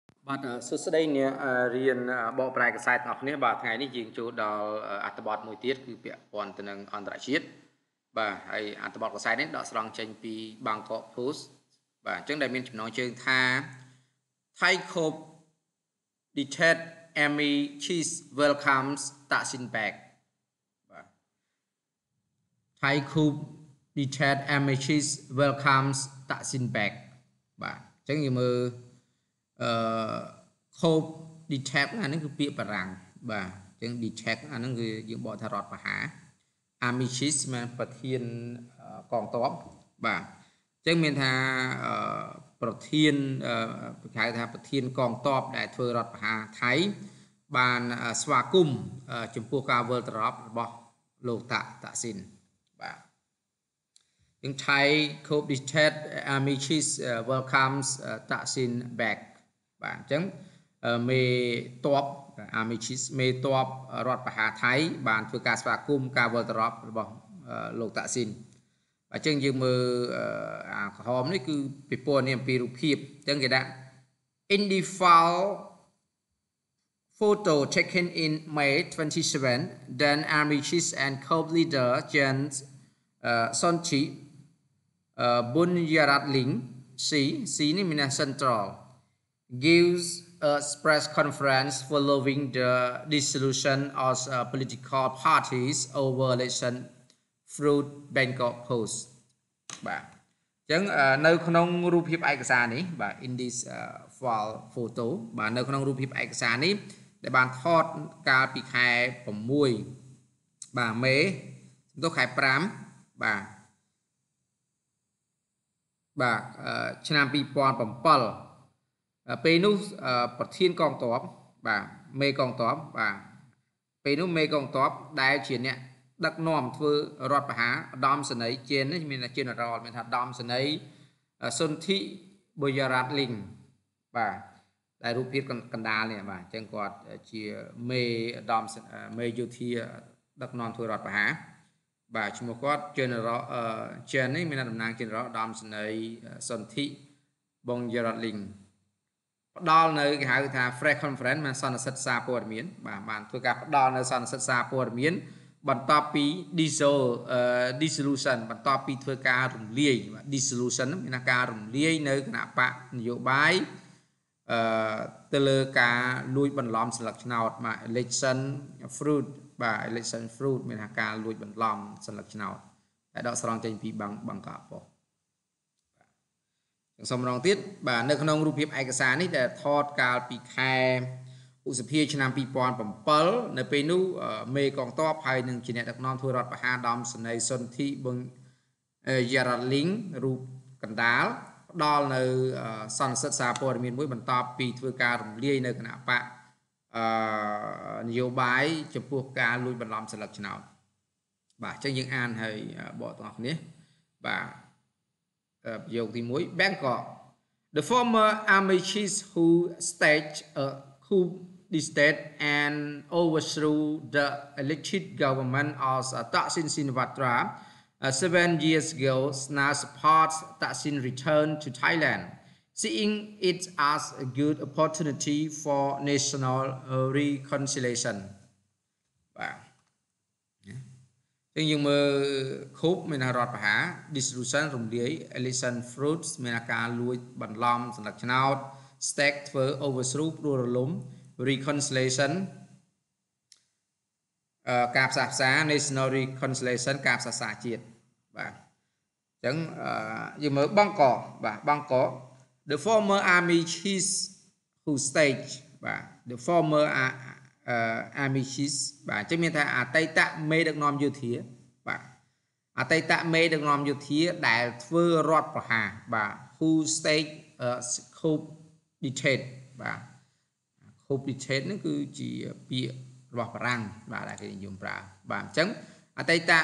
បាទសួស្តីអ្នករៀនបកប្រែខ្សែទាំងអស់គ្នាបាទថ្ងៃនេះយើងចូលដល់អត្ថបទមួយទៀតគឺពាក់ព័ន្ធទៅនឹងអន្តរជាតិបាទហើយអត្ថបទខ្សែនេះដកស្រង់ចេញពី Bangkok Post បាទអញ្ចឹងដែលមានចំណងជើងថា Thai Cop Detailed Amy Cheese welcomes Thaksin back បាទ Thai Cop Detailed Amy Cheese welcomes Thaksin back បាទអញ្ចឹងយើងមើលCope detect អាហ្នឹងគឺពាក្យបារាំងបាទអញ្ចឹង detect អាហ្នឹងគឺយើងបកថារដ្ឋបហា Amichis មានប្រធានកងទ័ពបាទអញ្ចឹងមានថាប្រធានហៅថាប្រធានកងទ័ពដែលធ្វើរដ្ឋបហាថៃបានស្វាគមន៍ចំពោះការវិលត្រឡប់របស់លោកតាក់ស៊ីនបាទយើង Thai Cope detect Amichis welcomes Thaksin back បាទអញ្ចឹងមេតប Amichis មេតបរដ្ឋបហាថៃបានធ្វើការស្វាគមន៍ការវិលត្រឡប់របស់លោកតាក់ស៊ីនអញ្ចឹងយើងមើលអាក្រហមនេះគឺពិព័រណ៍នេះអំពីរូបភាពអញ្ចឹងគេដាក់ in the file photo taken in May 27 then Amichis and Cope leader Jens Sonchi Bunyaratling C នេះមាន central gives a press conference following the dissolution of political parties over election through Bangkok Post បាទអញ្ចឹងនៅក្នុងរូបភាពឯកសារនេះបាទ in this file photo បាទនៅក្នុងរូបភាពឯកសារនេះដែលបានថតកាលពីខែ6បាទមេទៅខែ5បាទឆ្នាំ2007ពេលនោះប្រធានកងទ័ពបាទមេកងទ័ពបាទពេលនោះមេកងទ័ពដែលជាអ្នកដឹកនាំធ្វើរដ្ឋប្រហារឧត្តមសេនីយ៍ជេននេះមាន General មានថាឧត្តមសេនីយ៍សុនធី បុយារ៉ាត់លីងបាទដែលរូបភាពកណ្ដាលនេះបាទអញ្ចឹងគាត់ជាមេឧត្តមមេយោធាដឹកនាំធ្វើរដ្ឋប្រហារបាទឈ្មោះគាត់ General ជេននេះមានតំណាង General ឧត្តមសេនីយ៍សុនធី បុយារ៉ាត់លីងផ្ដល់នៅគេហៅថា fresh conference មានសន្និសីទសារព័ត៌មានបាទបានធ្វើការផ្ដល់នៅសន្និសីទសារព័ត៌មានបន្ទាប់ពី dissolution បន្ទាប់ពីធ្វើការរំលាយ dissolution មានការរំលាយនៅគណៈបកនយោបាយទៅលើការលួចបន្លំស្លឹកឆ្នោតបាទ election fraud បាទ election fraud មានថាការលួចបន្លំស្លឹកឆ្នោតតែដកស្រង់ចេញពីបង្កាប៉ុស្តិ៍សូមម្ដងទៀតបាទនៅក្នុងរូបភាពឯកសារនេះដែលថតកាលពីខែឧសភាឆ្នាំ2007នៅពេលនោះមេកងទ័ពហើយនឹងជាអ្នកដឹកនាំធ្វើរដ្ឋប្រហារដំសេនីយ៍សុនធី បុយារ៉ាត់លីងរូបកណ្ដាលផ្ដល់នៅសន្និសីទសារព័ត៌មានមួយបន្ទាប់ពីធ្វើការរំលាយនៅគណៈបកនយោបាយចំពោះការលួចបន្លំស្លឹកឆ្នោតបាទអញ្ចឹងយើងអានហើយបកទាំងអស់គ្នាបាទប្រយោគទី1 Bangkok the former army chief who staged a coup d'etat and overthrew the elected government of Thaksin Shinawatra 7 years ago now supports Thaksin return to Thailand seeing it as a good opportunity for national reconciliation បាទយើងមើល coup មានរដ្ឋប្រហារ dissolution រំលាយ election fraud មានការលួចបន្លំសន្លឹកឆ្នោត stake ធ្វើ overthrow ព្រោះរលំ reconciliation ការផ្សះផ្សា national reconciliation ការផ្សះផ្សាជាតិបាទអញ្ចឹងយើងមើលBangkok បាទ Bangkok the former army chief who staged បាទ the former army chief បាទអញ្ចឹងមានថាអតីតមេដឹកនាំយោធាបាទអតីតមេដឹកនាំយោធាដែលធ្វើរដ្ឋប្រហារបាទ who staged coup d'etat បាទ coup d'etat នេះគឺជាពាក្យរបស់បារាំងបាទដែលគេនិយមប្រើបាទអញ្ចឹងអតីត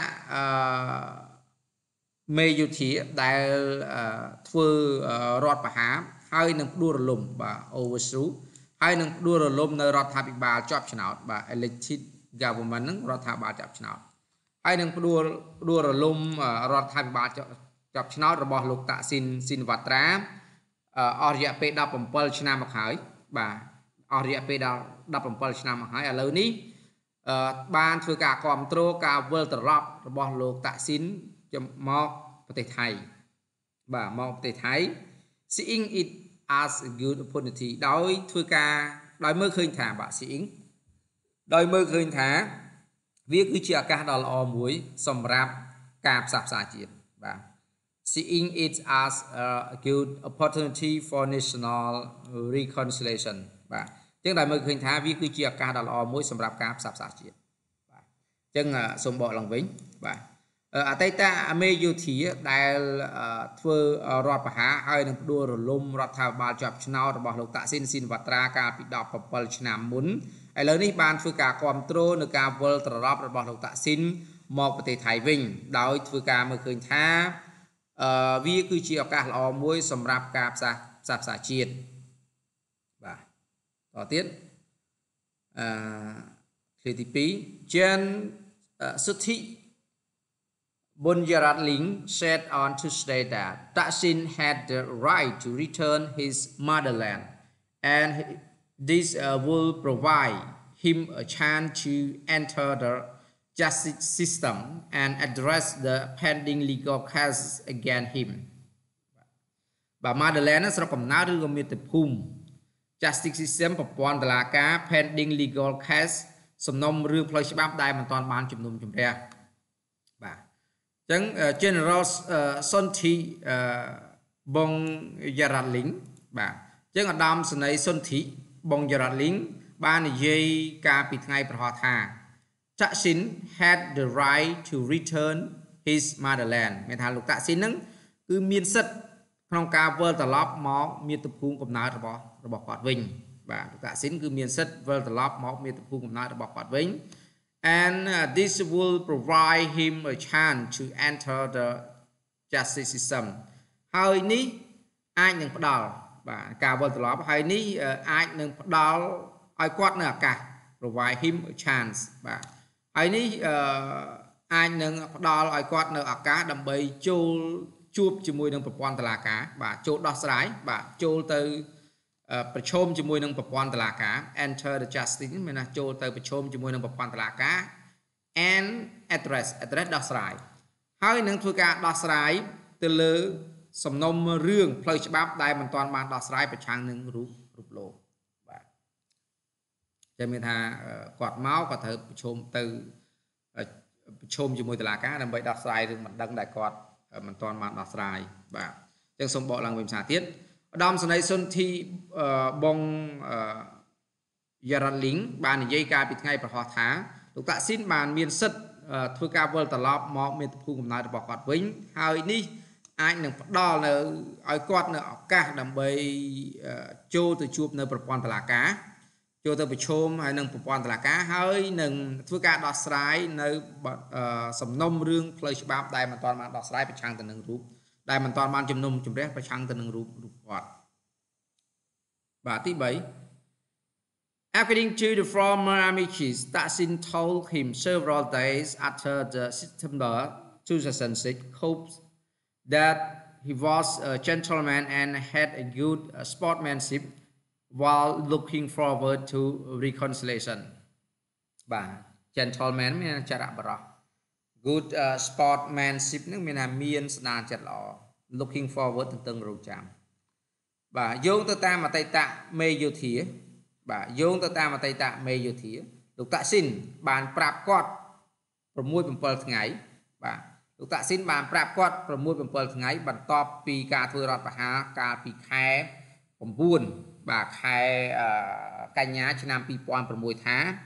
មេយោធាដែលធ្វើរដ្ឋប្រហារហើយនឹងផ្ដួលរលំបាទ overthrow ហើយនឹងផ្ដួលរលំនៅរដ្ឋាភិបាលជាប់ឆ្នោតបាទ elected government នឹងរដ្ឋាភិបាលជាប់ឆ្នោតហើយនឹងផ្ដួលរលំរដ្ឋាភិបាលជាប់ឆ្នោតរបស់លោកតាក់ស៊ីនស៊ីនវ៉ាត្រាអស់រយៈពេល17ឆ្នាំមកហើយ bà ở địa bên đó đập bằng bờ năm hai ở lâu ní banធ្វើការគ្រប់គ្រងការវិលត្រឡប់របស់លោកតាក់ស៊ីនមកប្រទេសថៃបាទមកប្រទេសថៃ seeing it as a good opportunity ដោយធ្វើការដោយមើលឃើញថាបាទ seeing ដោយមើលឃើញថាវាគឺជាឱកាសដ៏ល្អមួយសម្រាប់ការផ្សះផ្សាជាតិបាទ seeing it as a good opportunity for national reconciliation បាទអញ្ចឹងដោយមើលឃើញថាវាគឺជាឱកាសដ៏ល្អមួយសម្រាប់ការផ្សះផ្សាជាតិបាទអញ្ចឹងសូមបកឡើងវិញបាទអតីតមេយោធាដែលធ្វើរដ្ឋប្រហារហើយនឹងផ្ដួលរលំរដ្ឋាភិបាលជាប់ឆ្នោតរបស់លោកតាក់ស៊ីន ស៊ីនវ៉ាត្រាកាលពី17ឆ្នាំមុនឥឡូវនេះបានធ្វើការគ្រប់គ្រងនៅការវិលត្រឡប់របស់លោកតាក់ស៊ីនមកប្រទេសថៃវិញដោយធ្វើការមើលឃើញថាវាគឺជាឱកាសល្អមួយសម្រាប់ការផ្សះផ្សាជាតិបាទតទៀតឃ្លាទី2 Jen Suthi Bonjaratling said on Tuesday that Thaksin had the right to return his motherland and this will provide him a chance to enter the justice system and address the pending legal cases against him បាទ motherland ស្រុកកំណើតឬក៏មាតុភូមិ justice system ប្រព័ន្ធតុលាការ pending legal case សំណុំរឿងផ្លូវច្បាប់ដែលមិនទាន់បានជំនុំជម្រះបាទអញ្ចឹង General Sonthi Bonjaratling បាទអញ្ចឹងឧត្តមសេនីយ៍ Sonthi Bonjaratling បាននិយាយកាលពីថ្ងៃប្រហោះថា Thaksin had the right to return his motherland មានថាលោកតាក់ស៊ីនហ្នឹងគឺមានសិទ្ធិក្នុងការវិលត្រឡប់មកមាតុភូមិកំណើតរបស់គាត់វិញបាទលោកតាក់ស៊ីនគឺមានសិទ្ធិវិលត្រឡប់មកមាតុភូមិកំណើតរបស់គាត់វិញ and this will provide him a chance to enter the justice system ហើយនេះអាចនឹងផ្ដល់បាទការវិលត្រឡប់ហើយនេះអាចនឹងផ្ដល់ឲ្យគាត់នៅឱកាស provide him a chance បាទហើយនេះអាចនឹងផ្ដល់ឲ្យគាត់នៅឱកាសដើម្បីចូលជួបជាមួយនឹងប្រព័ន្ធតុលាការបាទចូលដោះស្រាយបាទចូលទៅប្រឈមជាមួយនឹងប្រព័ន្ធតុលាការ enter the justice មានន័យចូលទៅប្រឈមជាមួយនឹងប្រព័ន្ធតុលាការ and address ដោះស្រាយហើយនឹងធ្វើការដោះស្រាយទៅលើសំណុំរឿងផ្លូវច្បាប់ដែលមិនទាន់បានដោះស្រាយប្រឆាំងនឹងរូបលោកបាទចាំមានថាគាត់មកគាត់ត្រូវប្រឈមជាមួយតុលាការដើម្បីដោះស្រាយរឿងមិនដឹងដែលគាត់មិនទាន់បានដោះស្រាយបាទអញ្ចឹងសូមបកឡើងវិញភាសាទៀតឧត្តមសេនីយ៍ Sonthi Bonjaratling បាននិយាយកាលពីថ្ងៃប្រហោះថាលោកតាក់ស៊ីនបានមានសិទ្ធិធ្វើការវិលត្រឡប់មកមាតុភូមិកំណើតរបស់គាត់វិញហើយនេះអាចនឹងផ្ដល់នៅឲ្យគាត់នៅឱកាសដើម្បីចូលទៅជួបនៅប្រព័ន្ធតុលាការចូលទៅប្រឈមហើយនឹងប្រព័ន្ធតុលាការហើយនឹងធ្វើការដោះស្រាយនៅសំណុំរឿងផ្លូវច្បាប់ដែលមិនទាន់បានដោះស្រាយប្រឆាំងទៅនឹងរូបដែលមិនទាន់បានជំនុំជម្រះប្រឆាំងទៅនឹងរូបគាត់បាទទី3 According to the former army chief, Thaksin told him several days after the September 2006 coup that he was a gentleman and had a good sportsmanship while looking forward to reconciliation បាទ gentleman មានចរិតបរិសុទ្ធ good sportsmanship នឹងមានថាមានស្នាដៃចិត្តល្អ looking forward ទន្ទឹងរង់ចាំបាទយោងទៅតាមអតីតមេយោធាបាទយោងទៅតាមអតីតមេយោធាលោកតាក់ស៊ីនបានប្រាប់គាត់ 6-7 ថ្ងៃបាទលោកតាក់ស៊ីនបានប្រាប់គាត់ 6-7 ថ្ងៃបន្ទាប់ពីការធ្វើរដ្ឋប្រហារកាលពីខែ 9 បាទខែកញ្ញាឆ្នាំ2006ថា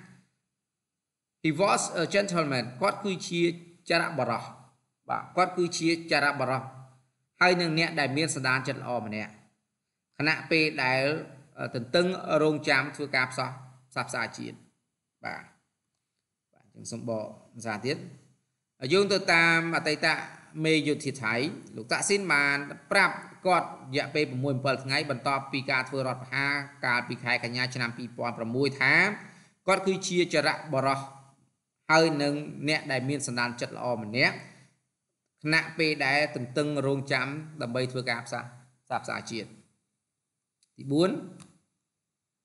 he was a gentleman គាត់គឺជាចរិតបរិសុទ្ធបាទគាត់គឺជាចរិតបរិសុទ្ធហើយនឹងអ្នកដែលមានសន្តានចិត្តល្អម្នាក់ខណៈពេលដែលទន្ទឹងរង់ចាំធ្វើការផ្សះផ្សាជាតិបាទអញ្ចឹងសូមបកភាសាទៀតយោងទៅតាមអតីតមេយោធាថៃលោកតាក់ស៊ីនបានប្រាប់គាត់រយៈពេល 6-7 ថ្ងៃបន្ទាប់ពីការធ្វើរដ្ឋប្រហារកាលពីខែកញ្ញាឆ្នាំ2006ថាគាត់គឺជាចរិតបរិសុទ្ធហើយនឹងអ្នកដែលមានសន្តានចិត្តល្អម្នាក់ខណៈពេលដែលទន្ទឹងរង់ចាំដើម្បីធ្វើការផ្សះផ្សាជាតិទី4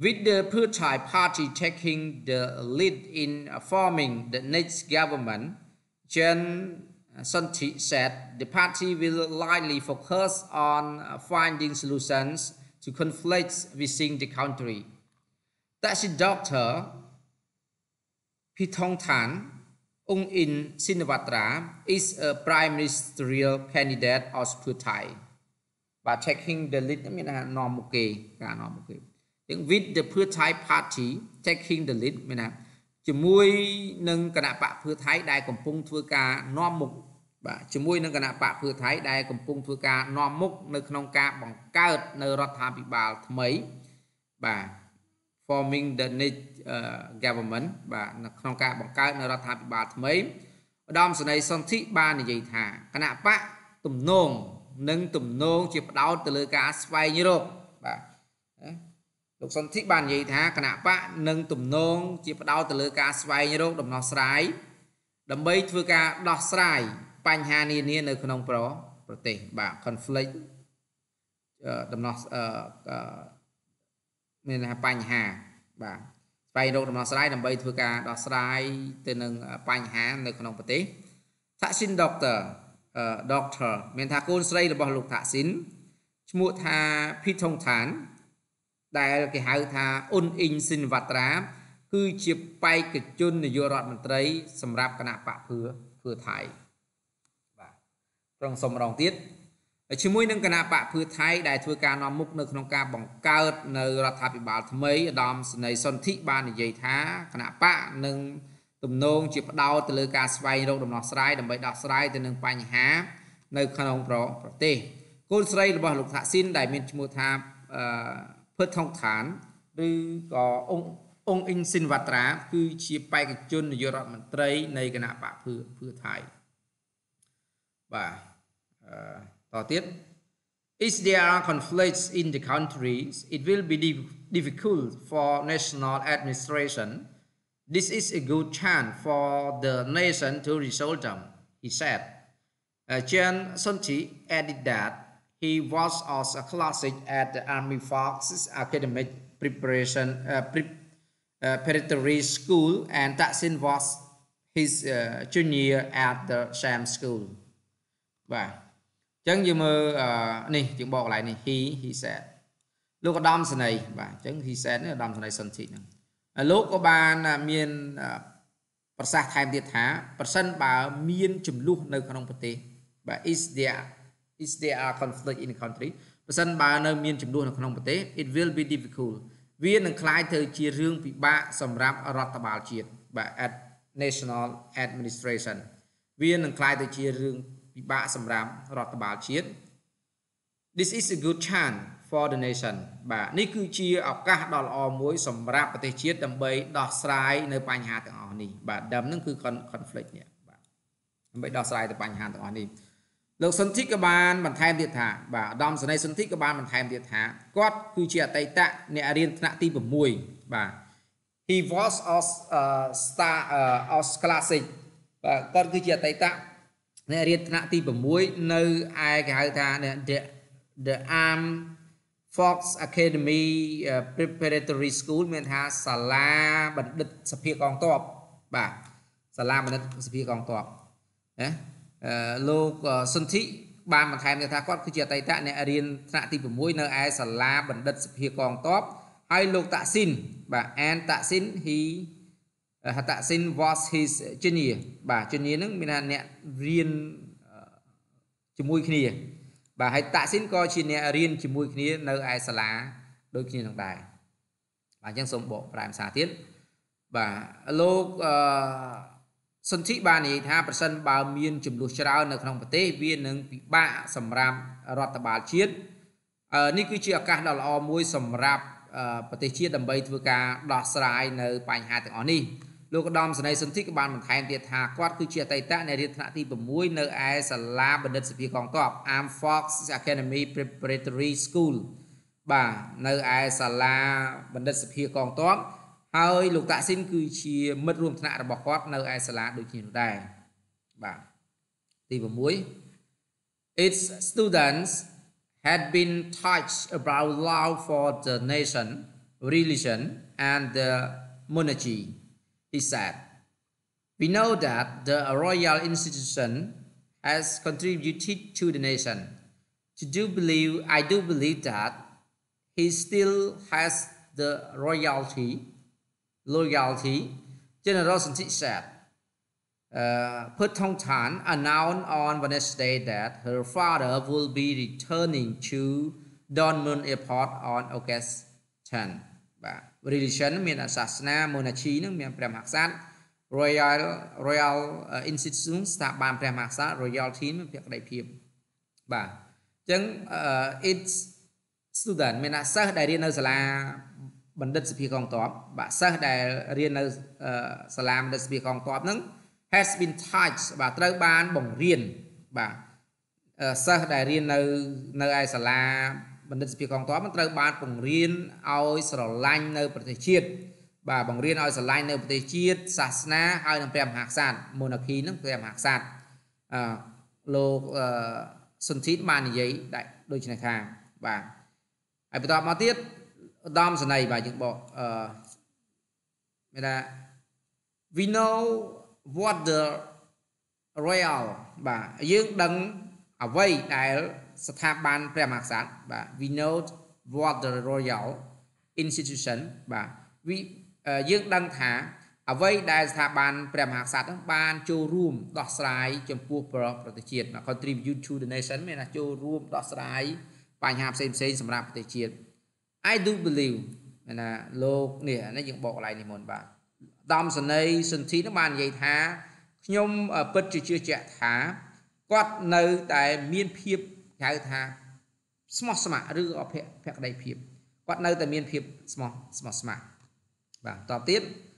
with the Pheu Thai party taking the lead in forming the next government, Chen Sonthi said the party will likely focus on finding solutions to conflicts within the country. That's Dr. Pithongthan Ongin Shinawatra is a prime ministerial candidate of Pheu Thai. Và taking the lead nghĩa là nòm một kỳ, cả nòm một kỳ. Tiếng with the Pheu Thai party taking the lead nghĩa là chỉ mui nâng cả nạ bạ Pheu Thai đại cầm pung thưa ca nòm mục và chỉ mui nâng cả nạ bạ Pheu Thai đại cầm pung thưa ca nòm mục nơi khung ca bằng cao nơiរដ្ឋាភិបាលថ្មីបាទ forming the next government បាទនៅក្នុងការបង្កើតនៅរដ្ឋាភិបាលថ្មីឧត្តមសេនីយ៍សុនធិបាននិយាយថាគណៈបកទំនងនិងទំនងជាផ្ដោតទៅលើការស្វែងរកបាទលោកសុនធិបាននិយាយថាគណៈបកនិងទំនងជាផ្ដោតទៅលើការស្វែងរកដំណោះស្រាយដើម្បីធ្វើការដោះស្រាយបញ្ហានានានៅក្នុងប្រទេសបាទ conflict ដំណោះមានថាបញ្ហាបាទស្វែងរកដំណោះស្រាយដើម្បីធ្វើការដោះស្រាយទៅនឹងបញ្ហានៅក្នុងប្រទេសថាក់ស៊ីនដុកទ័រមានថាកូនស្រីរបស់លោកថាក់ស៊ីនឈ្មោះថាភីថុងឋានដែលគេហៅថាអ៊ុនអ៊ីងស៊ីនវ៉ាត្រាគឺជាបេក្ខជននាយករដ្ឋមន្ត្រីសម្រាប់គណៈបកភឿថៃបាទត្រង់សំរងទៀតជាមួយនឹងគណៈបកភឿថៃដែលធ្វើការនាំមុខនៅក្នុងការបង្កើតនៅរដ្ឋាភិបាលថ្មីឧត្តមសេនីយ៍សុនធិបាននិយាយថាគណៈបកនឹងទំនងជាផ្ដោតទៅលើការស្វែងរកដំណោះស្រាយដើម្បីដោះស្រាយទៅនឹងបញ្ហានៅក្នុងប្រទេសកូនស្រីរបស់លោកថាក់ស៊ីនដែលមានឈ្មោះថាភឿថុងឋានឬក៏អ៊ុងអ៊ីងស៊ីនវ៉ាត្រាគឺជាបេក្ខជននាយករដ្ឋមន្ត្រីនៃគណៈបកភឿថៃបាទតទៀត If there are conflicts in the countries, it will be difficult for national administration. This is a good chance for the nation to resolve them, he said. Chen Sonthi added that he was also a classic at the Army Forces Academic Preparatory School, and Thaksin was his junior at the same school. Bye. ចឹងយើងមើលនេះយើងបកកន្លែងនេះ he said លោកឧត្តមសេនីយ៍បាទអញ្ចឹង he said នេះឧត្តមសេនីយ៍សុនធិហ្នឹងលោកក៏បានមានប្រសាសន៍ថែមទៀតថាប្រសិនបើមានចំនួននៅក្នុងប្រទេសបាទ is there are conflict in the country ប្រសិនបើនៅមានចំនួននៅក្នុងប្រទេស it will be difficult វានឹងคล้ายទៅជារឿងពិបាកសម្រាប់រដ្ឋបាលជាតិបាទ at national administration វានឹងคล้ายទៅជារឿងពិបាកសម្រាប់រដ្ឋបាលជាតិ This is a good chance for the nation បាទនេះគឺជាឱកាសដ៏ល្អមួយសម្រាប់ប្រទេសជាតិដើម្បីដោះស្រាយនៅបញ្ហាទាំងអស់នេះបាទដើមហ្នឹងគឺ conflict នេះបាទដើម្បីដោះស្រាយទៅបញ្ហាទាំងអស់នេះលោកសុនធិក៏បានបន្ថែមទៀតថាបាទឧត្តមសេនីយ៍សុនធិក៏បានបន្ថែមទៀតថាគាត់គឺជាអតីតអ្នករៀនថ្នាក់ទី6បាទ He was of classic បាទគាត់គឺជាអតីតអ្នករៀនថ្នាក់ទី6នៅឯគេហៅថា the Armed Forces Academy Preparatory School មានថាសាលាបណ្ឌិតសភាកងទ័ពបាទសាលាបណ្ឌិតសភាកងទ័ពណាលោកសុនធិបានបន្ថែមថាគាត់គឺជាអតីតអ្នករៀនថ្នាក់ទី6នៅឯសាលាបណ្ឌិតសភាកងទ័ពហើយលោកតាក់ស៊ីនបាទ and តាក់ស៊ីន Thaksin was his junior បាទ junior ហ្នឹងមានថាអ្នករៀនជាមួយគ្នាបាទហើយ Thaksin ក៏ជាអ្នករៀនជាមួយគ្នានៅឯសាលាដូចគ្នានឹងដែរបាទអញ្ចឹងសូមបកប្រែភាសាទៀតបាទលោកសុនធិបាននិយាយថាប្រសិនបើមានចំនួនច្រើននៅក្នុងប្រទេសវានឹងពិបាកសម្រាប់រដ្ឋបាលជាតិនេះគឺជាឱកាសដ៏ល្អមួយសម្រាប់ប្រទេសជាតិដើម្បីធ្វើការដោះស្រាយនៅបញ្ហាទាំងអស់នេះលោកឧត្តមសេនីយ៍សុនធិក៏បានបន្ថែមទៀតថាគាត់គឺជាអតីតអ្នករៀនថ្នាក់ទី6នៅឯសាលាបណ្ឌិតសភាកងទ័ព Armed Forces Academy Preparatory School បាទនៅឯសាលាបណ្ឌិតសភាកងទ័ពហើយលោកតាក់ស៊ីនគឺជាមិត្តរួមថ្នាក់របស់គាត់នៅឯសាលាដូចគ្នានោះដែរបាទទី6 Its students had been touched about love for the nation religion and the monarchy, he said. We know that the royal institution has contributed to the nation. I do believe that he still has the loyalty, General Santi said. Put Thong Tan announced on Wednesday that her father will be returning to Don Mun Airport on August 10. Religion មានសាសនា monarchy នឹងមានព្រះមហាក្សត្រ royal institution ស្ថាប័នព្រះមហាក្សត្រ royalty មានភក្តីភាពបាទអញ្ចឹង it's student មានសិស្សដែលរៀននៅសាលាបណ្ឌិតសភាកងទ័ពបាទសិស្សដែលរៀននៅសាលាបណ្ឌិតសភាកងទ័ពហ្នឹងhas been touched បាទត្រូវបានបង្រៀនបាទសិស្សដែលរៀននៅឯសាលាបណ្ឌិតសភាកងទ័ពมันត្រូវបានបង្រៀនឲ្យស្រឡាញ់នៅប្រទេសជាតិបាទបង្រៀនឲ្យស្រឡាញ់នៅប្រទេសជាតិសាសនាហើយនឹងព្រះមហាក្សត្រ monarchy នឹងព្រះមហាក្សត្រលោកសុនធីតបាននិយាយដូចនេះខាងបាទហើយបន្តមកទៀតឧត្តមសេនីយ៍បាទយើងបកមានថា we know what the royal បាទយើងដឹងអ្វីដែលស្ថាប័នព្រះមហាក្សត្របាទ we know what the royal institution បាទយើងដឹងថាអ្វីដែលស្ថាប័នព្រះមហាក្សត្រហ្នឹងបានចូលរួមដោះស្រាយចំពោះប្រទេសជាតិ contribute to the nation មានថាចូលរួមដោះស្រាយបញ្ហាផ្សេងៗសម្រាប់ប្រទេសជាតិ I do believe មានថាលោកនេះយើងបកកន្លែងនេះមុនបាទដំសនីសុនធីនឹងបាននិយាយថាខ្ញុំពិតជាជឿជាក់ថាគាត់នៅតែមានភាពហៅថាស្មោះស្ម័គ្រឬអភក្តីភាពគាត់នៅតែមានភាពស្មោះស្ម័គ្របាទតទៅទៀត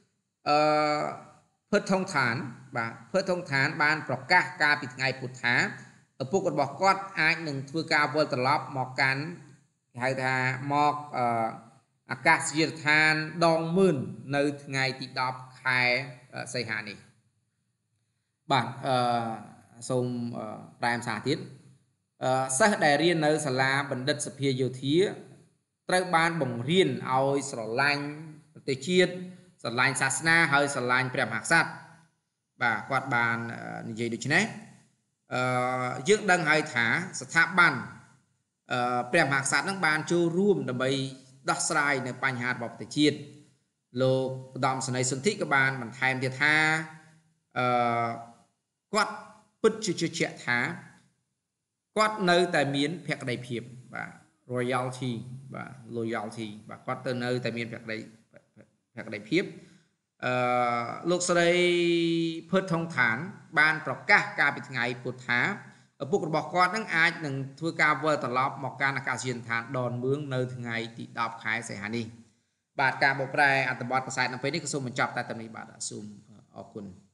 ភើតថងឋានបាទភើតថងឋានបានប្រកាសកាលពីថ្ងៃពុធថាឪពុករបស់គាត់អាចនឹងធ្វើការវិលត្រឡប់មកកាន់គេហៅថាមកអាកាសយានដ្ឋានដងមឿននៅថ្ងៃទី10ខែសីហានេះបាទសូមប្រែភាសាទៀតសិស្សដែលរៀននៅសាលាបណ្ឌិតសភាយោធាត្រូវបានបង្រៀនឲ្យស្រឡាញ់ប្រទេសជាតិស្រឡាញ់សាសនាហើយស្រឡាញ់ព្រះមហាក្សត្របាទគាត់បាននិយាយដូចនេះយើងដឹងហើយថាស្ថាប័នព្រះមហាក្សត្រនឹងបានចូលរួមដើម្បីដោះស្រាយនៅបញ្ហារបស់ប្រទេសជាតិលោកឧត្តមសេនីយ៍សុនធីក៏បានបន្ថែមទៀតថាគាត់ពិតជាជឿជាក់ថាគាត់នៅតែមានភក្តីភាពបាទ royalty បាទ loyalty បាទគាត់ទៅនៅតែមានភក្តីភាពលោកស្រីភើតថងឋានបានប្រកាសកាលពីថ្ងៃពុធថាឪពុករបស់គាត់នឹងអាចនឹងធ្វើការវិលត្រឡប់មកកាន់អាកាសយានដ្ឋានដនមឿងនៅថ្ងៃទី10ខែសីហានេះបាទការបកប្រែអត្ថបទកសែតនៅពេលនេះក៏សូមបញ្ចប់តែតែនេះបាទសូមអរគុណ